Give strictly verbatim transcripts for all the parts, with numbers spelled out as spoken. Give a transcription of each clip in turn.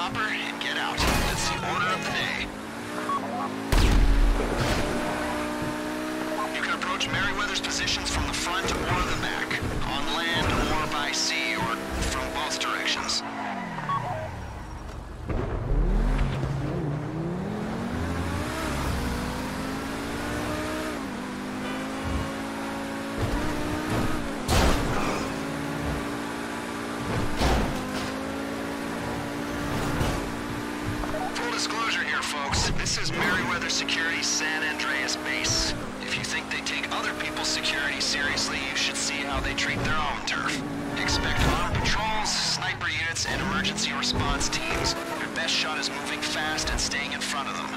chopper and get out. That's the order of the day. You can approach Merryweather's positions from the front or the back, on land or by sea, or from both directions. Disclosure here, folks. This is Merryweather Security's San Andreas base. If you think they take other people's security seriously, you should see how they treat their own turf. Expect armed patrols, sniper units, and emergency response teams. Your best shot is moving fast and staying in front of them.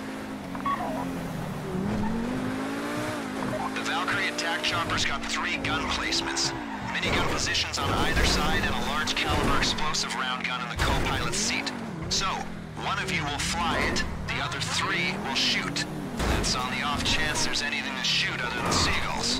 The Valkyrie attack chopper's got three gun placements. Minigun positions on either side and a large caliber explosive round gun in the co-pilot's seat. So, one of you will fly it, the other three will shoot. That's on the off chance there's anything to shoot other than seagulls.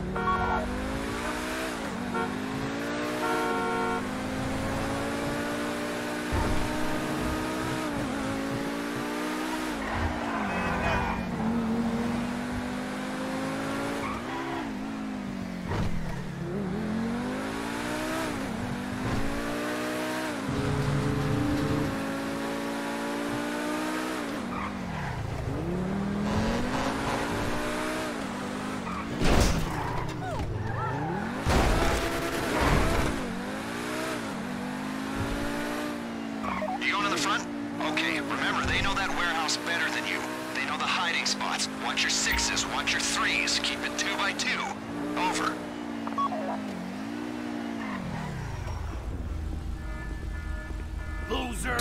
Okay, remember, they know that warehouse better than you. They know the hiding spots. Watch your sixes, watch your threes. Keep it two by two. Over. Loser!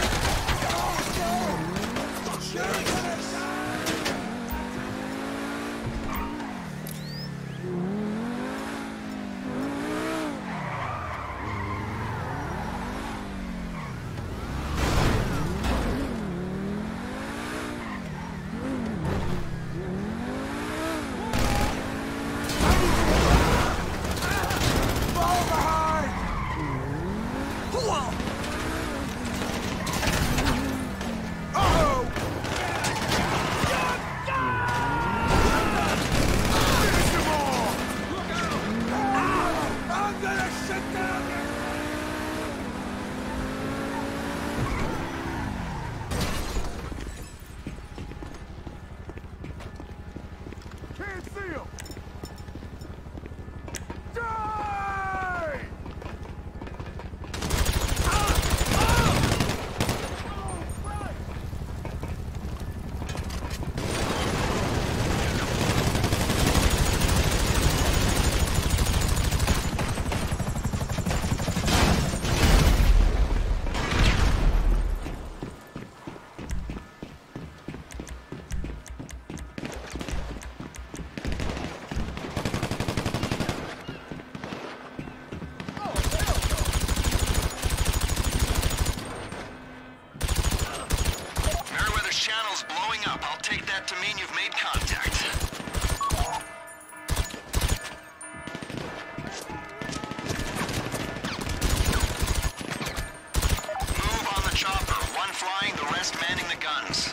To mean you've made contact. Move on the chopper. One flying, the rest manning the guns.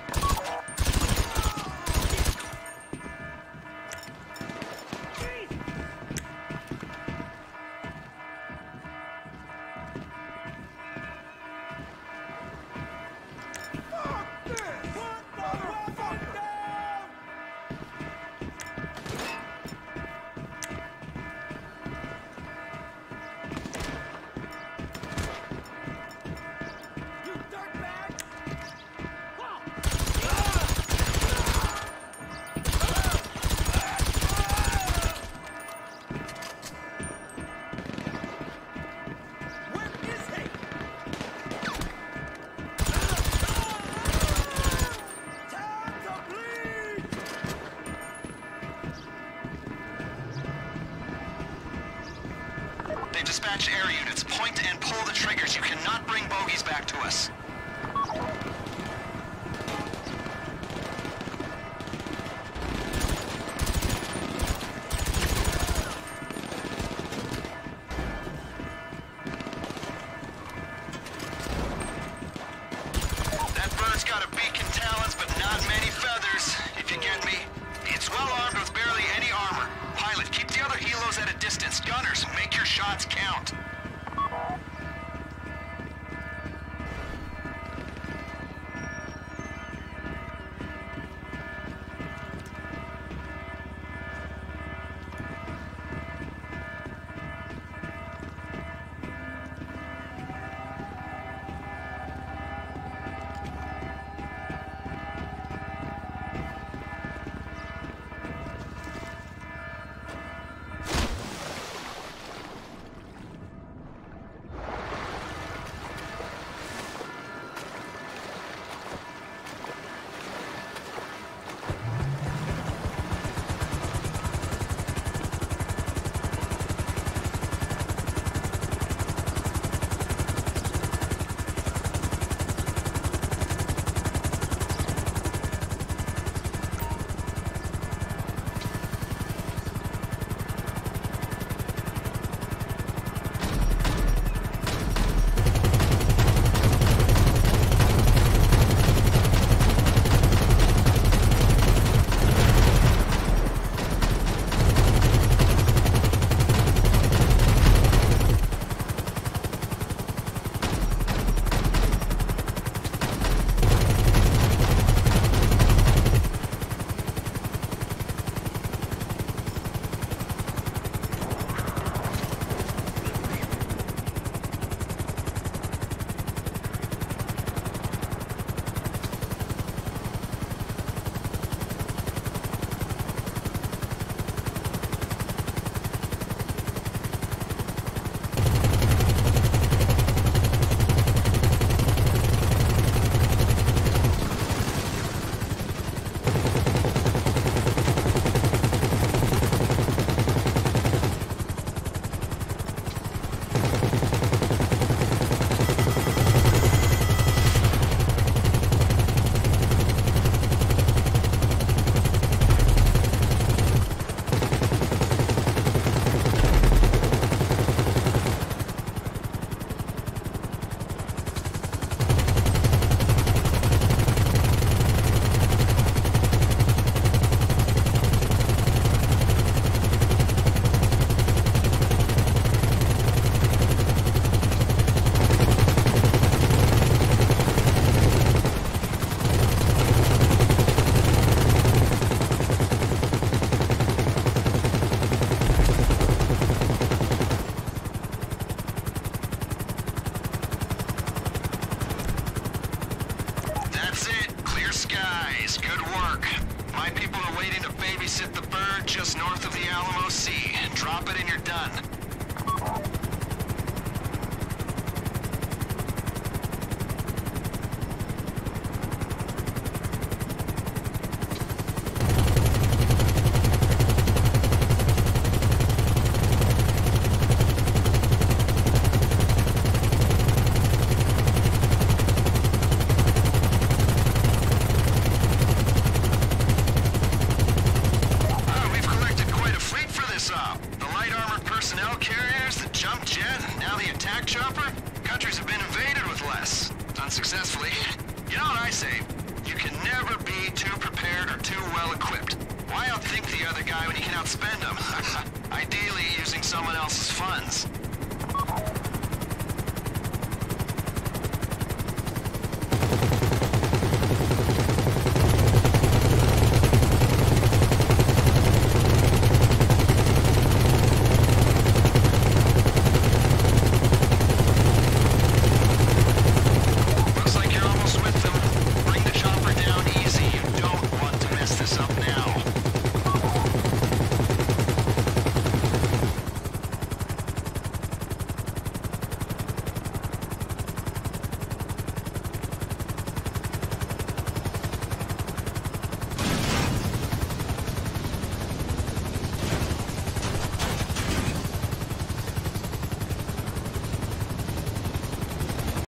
Dispatch air units. Point and pull the triggers. You cannot bring bogies back to us. shots count. just north of the Alamo Sea. Drop it and you're done. Unsuccessfully. You know what I say? You can never be too prepared or too well equipped. Why outthink the other guy when you can outspend him? Ideally using someone else's funds.